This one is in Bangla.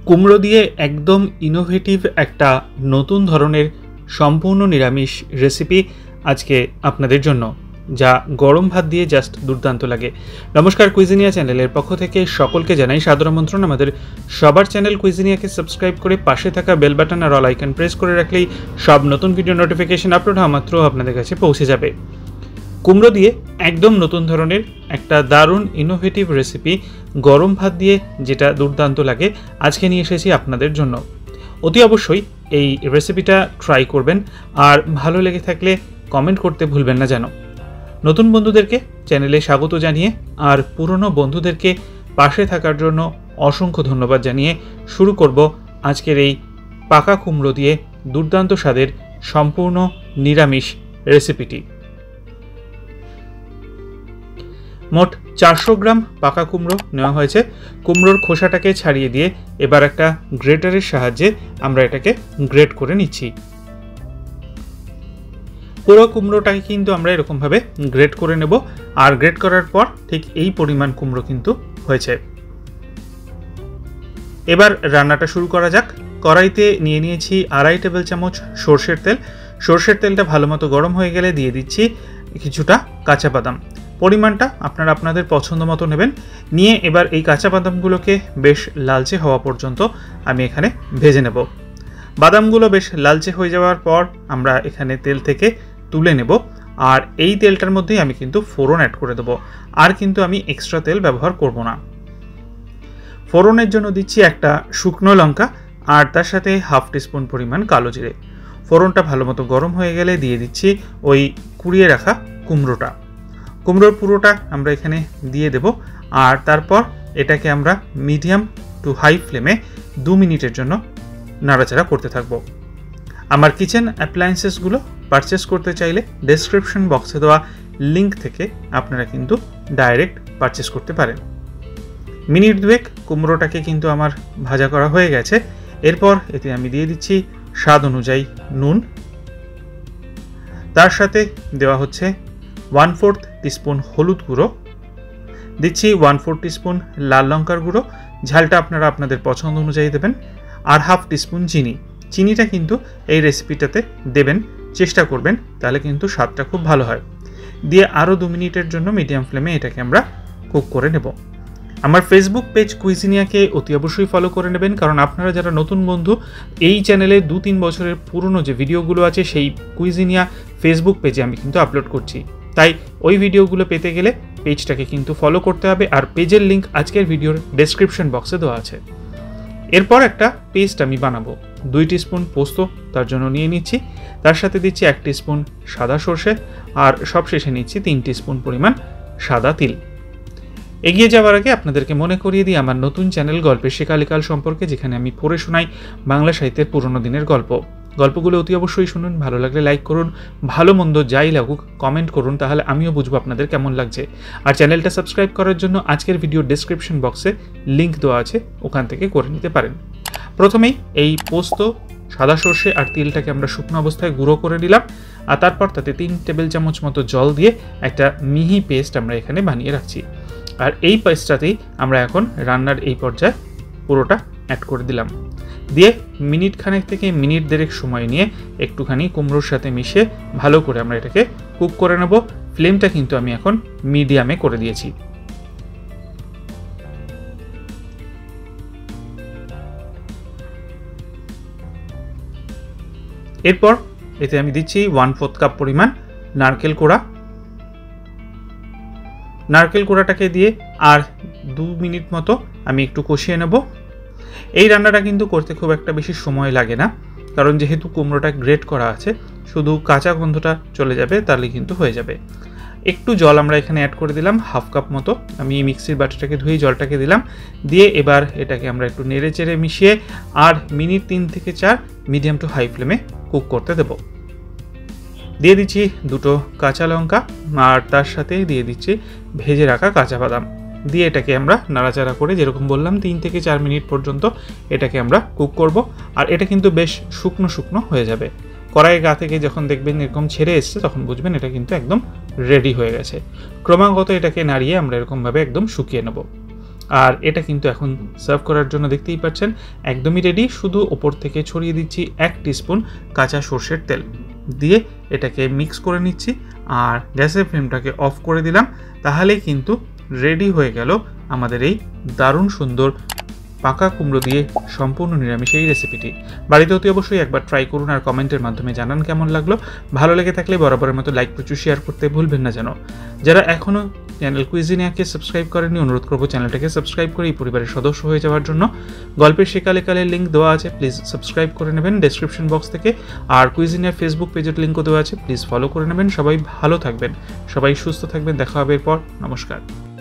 কুমড়ো দিয়ে একদম ইনোভেটিভ একটা নতুন ধরনের সম্পূর্ণ নিরামিষ রেসিপি আজকে আপনাদের জন্য, যা গরম ভাত দিয়ে জাস্ট দুর্দান্ত লাগে। নমস্কার, কুইজিনিয়া চ্যানেলের পক্ষ থেকে সকলকে জানাই সাদর আমন্ত্রণ। আমাদের সবার চ্যানেল কুইজিনিয়াকে সাবস্ক্রাইব করে পাশে থাকা বেল বাটন আর অল আইকন প্রেস করে রাখলেই সব নতুন ভিডিও নোটিফিকেশন আপলোড হওয়া মাত্র আপনাদের কাছে পৌঁছে যাবে। কুমড়ো দিয়ে একদম নতুন ধরনের একটা দারুণ ইনোভেটিভ রেসিপি গরম ভাত দিয়ে যেটা দুর্দান্ত লাগে আজকে নিয়ে এসেছি আপনাদের জন্য। অতি অবশ্যই এই রেসিপিটা ট্রাই করবেন, আর ভালো লেগে থাকলে কমেন্ট করতে ভুলবেন না যেন। নতুন বন্ধুদেরকে চ্যানেলে স্বাগত জানিয়ে আর পুরনো বন্ধুদেরকে পাশে থাকার জন্য অসংখ্য ধন্যবাদ জানিয়ে শুরু করব আজকের এই পাকা কুমড়ো দিয়ে দুর্দান্ত স্বাদের সম্পূর্ণ নিরামিষ রেসিপিটি। মোট 400 গ্রাম পাকা কুমড়ো নেওয়া হয়েছে। কুমড়োর খোসাটাকে ছাড়িয়ে দিয়ে এবার একটা গ্রেটারের সাহায্যে আমরা এটাকে গ্রেট করে নিচ্ছি। পুরো কুমড়োটাকে কিন্তু আমরা এরকমভাবে গ্রেট করে নেব, আর গ্রেট করার পর ঠিক এই পরিমাণ কুমড়ো কিন্তু হয়েছে। এবার রান্নাটা শুরু করা যাক। কড়াইতে নিয়ে নিয়েছি 2.5 টেবিল চামচ সর্ষের তেল। সর্ষের তেলটা ভালো মতো গরম হয়ে গেলে দিয়ে দিচ্ছি কিছুটা কাঁচা বাদাম। পরিমাণটা আপনারা আপনাদের পছন্দ মতো নেবেন। নিয়ে এবার এই কাঁচা বাদামগুলোকে বেশ লালচে হওয়া পর্যন্ত আমি এখানে ভেজে নেব। বাদামগুলো বেশ লালচে হয়ে যাওয়ার পর আমরা এখানে তেল থেকে তুলে নেব, আর এই তেলটার মধ্যেই আমি কিন্তু ফোড়ন অ্যাড করে দেবো। আর কিন্তু আমি এক্সট্রা তেল ব্যবহার করব না। ফোড়নের জন্য দিচ্ছি একটা শুকনো লঙ্কা, আর তার সাথে 1/2 টিস্পুন পরিমাণ কালো জিরে। ফোড়নটা ভালো মতো গরম হয়ে গেলে দিয়ে দিচ্ছি ওই কুড়িয়ে রাখা কুমড়োটা। কুমড়োর পুরোটা আমরা এখানে দিয়ে দেব, আর তারপর এটাকে আমরা মিডিয়াম টু হাই ফ্লেমে 2 মিনিটের জন্য নাড়াচাড়া করতে থাকব। আমার কিচেন অ্যাপ্লায়েন্সেসগুলো পারচেস করতে চাইলে ডেসক্রিপশন বক্সে দেওয়া লিঙ্ক থেকে আপনারা কিন্তু ডাইরেক্ট পারচেস করতে পারেন। মিনিট 2 কুমড়োটাকে কিন্তু আমার ভাজা করা হয়ে গেছে। এরপর এতে আমি দিয়ে দিচ্ছি স্বাদ অনুযায়ী নুন। তার সাথে দেওয়া হচ্ছে 1/4 টিস্পুন হলুদ গুঁড়ো, দিচ্ছি 1/4 টিস্পুন লাল লঙ্কার গুঁড়ো। ঝালটা আপনারা আপনাদের পছন্দ অনুযায়ী দেবেন। আর 1/2 টিস্পুন চিনি। চিনিটা কিন্তু এই রেসিপিটাতে দেবেন, চেষ্টা করবেন, তাহলে কিন্তু স্বাদটা খুব ভালো হয়। দিয়ে আরও 2 মিনিটের জন্য মিডিয়াম ফ্লেমে এটাকে আমরা কুক করে নেব। আমার ফেসবুক পেজ কুইজিনিয়াকে অতি অবশ্যই ফলো করে নেবেন, কারণ আপনারা যারা নতুন বন্ধু, এই চ্যানেলে 2-3 বছরের পুরনো যে ভিডিওগুলো আছে সেই কুইজিনিয়া ফেসবুক পেজে আমি কিন্তু আপলোড করছি। তাই ওই ভিডিওগুলো পেতে গেলে পেজটাকে কিন্তু ফলো করতে হবে, আর পেজের লিঙ্ক আজকের ভিডিওর ডেসক্রিপশন বক্সে দেওয়া আছে। এরপর একটা পেস্ট আমি বানাবো। 2 টিস্পুন পোস্ত তার জন্য নিয়ে নিচ্ছি। তার সাথে দিচ্ছি 1 টিস্পুন সাদা সর্ষে, আর সবশেষে নিচ্ছি 3 টিস্পুন পরিমাণ সাদা তিল। এগিয়ে যাওয়ার আগে আপনাদেরকে মনে করিয়ে দিই আমার নতুন চ্যানেল গল্পের শেখালিকাল সম্পর্কে, যেখানে আমি পড়ে শোনাই বাংলা সাহিত্যের পুরনো দিনের গল্পগুলো অতি অবশ্যই শুনুন। ভালো লাগলে লাইক করুন, ভালো মন্দ যাই লাগুক কমেন্ট করুন, তাহলে আমিও বুঝবো আপনাদের কেমন লাগছে। আর চ্যানেলটা সাবস্ক্রাইব করার জন্য আজকের ভিডিওর ডেসক্রিপশন বক্সে লিঙ্ক দেওয়া আছে, ওখান থেকে করে নিতে পারেন। প্রথমেই এই পোস্ত, সাদা সর্ষে আর তিলটাকে আমরা শুকনো অবস্থায় গুঁড়ো করে নিলাম, আর তারপর তাতে 3 টেবিল চামচ মতো জল দিয়ে একটা মিহি পেস্ট আমরা এখানে বানিয়ে রাখছি। আর এই পেস্টটাতেই আমরা এখন রান্নার এই পর্যায়ে পুরোটা অ্যাড করে দিলাম। দিয়ে মিনিট খানেক থেকে মিনিট 1.5 সময় নিয়ে একটুখানি কুমড়োর সাথে মিশিয়ে ভালো করে আমরা এটাকে কুক করে নেব। ফ্লেমটা কিন্তু আমি এখন মিডিয়ামে করে দিয়েছি। এরপর এতে আমি দিচ্ছি 1/4 কাপ পরিমাণ নারকেল কোড়া। নারকেল কোড়াটাকে দিয়ে আর 2 মিনিট মতো আমি একটু কষিয়ে নেব। এই রান্নাটা কিন্তু করতে খুব একটা বেশি সময় লাগে না, কারণ যেহেতু কুমড়োটা গ্রেট করা আছে, শুধু কাঁচা গন্ধটা চলে যাবে, তাহলে কিন্তু হয়ে যাবে। একটু জল আমরা এখানে অ্যাড করে দিলাম, 1/2 কাপ মতো। আমি মিক্সির বাটিটাকে ধুয়ে জলটাকে দিলাম। দিয়ে এবার এটাকে আমরা একটু নেড়ে চেড়ে মিশিয়ে আর মিনিট 3 থেকে 4 মিডিয়াম টু হাই ফ্লেমে কুক করতে দেব। দিয়ে দিচ্ছি 2টো কাঁচা লঙ্কা, আর তার সাথে দিয়ে দিচ্ছি ভেজে রাখা কাঁচা বাদাম। দিয়ে এটাকে আমরা নাড়াচাড়া করে, যেরকম বললাম, 3 থেকে 4 মিনিট পর্যন্ত এটাকে আমরা কুক করব। আর এটা কিন্তু বেশ শুকনো শুকনো হয়ে যাবে। কড়াইয়ের গা থেকে যখন দেখবেন এরকম ছেড়ে এসছে, তখন বুঝবেন এটা কিন্তু একদম রেডি হয়ে গেছে। ক্রমাগত এটাকে নাড়িয়ে আমরা এরকমভাবে একদম শুকিয়ে নেব। আর এটা কিন্তু এখন সার্ভ করার জন্য দেখতেই পাচ্ছেন একদমই রেডি। শুধু ওপর থেকে ছড়িয়ে দিচ্ছি 1 টিস্পুন কাঁচা সর্ষের তেল দিয়ে এটাকে মিক্স করে নিচ্ছি আর গ্যাসের ফ্লেমটাকে অফ করে দিলাম। তাহলেই কিন্তু রেডি হয়ে গেল আমাদের এই দারুণ সুন্দর পাকা কুমড়ো দিয়ে সম্পূর্ণ নিরামিষ এই রেসিপিটি। বাড়িতে অতি অবশ্যই একবার ট্রাই করুন আর কমেন্টের মাধ্যমে জানান কেমন লাগলো। ভালো লেগে থাকলে বরাবরের মতো লাইক প্রচুর শেয়ার করতে ভুলবেন না যেন। যারা এখনও চ্যানেল কুইজিনিয়াকে সাবস্ক্রাইব করেননি অনুরোধ করবো চ্যানেলটাকে সাবস্ক্রাইব করে এই পরিবারের সদস্য হয়ে যাওয়ার জন্য। গল্পের সেকালে কালের লিঙ্ক দেওয়া আছে, প্লিজ সাবস্ক্রাইব করে নেবেন ডেসক্রিপশন বক্স থেকে। আর কুইজিনিয়ার ফেসবুক পেজের লিঙ্কও দেওয়া আছে, প্লিজ ফলো করে নেবেন। সবাই ভালো থাকবেন, সবাই সুস্থ থাকবেন, দেখা হবে এরপর। নমস্কার।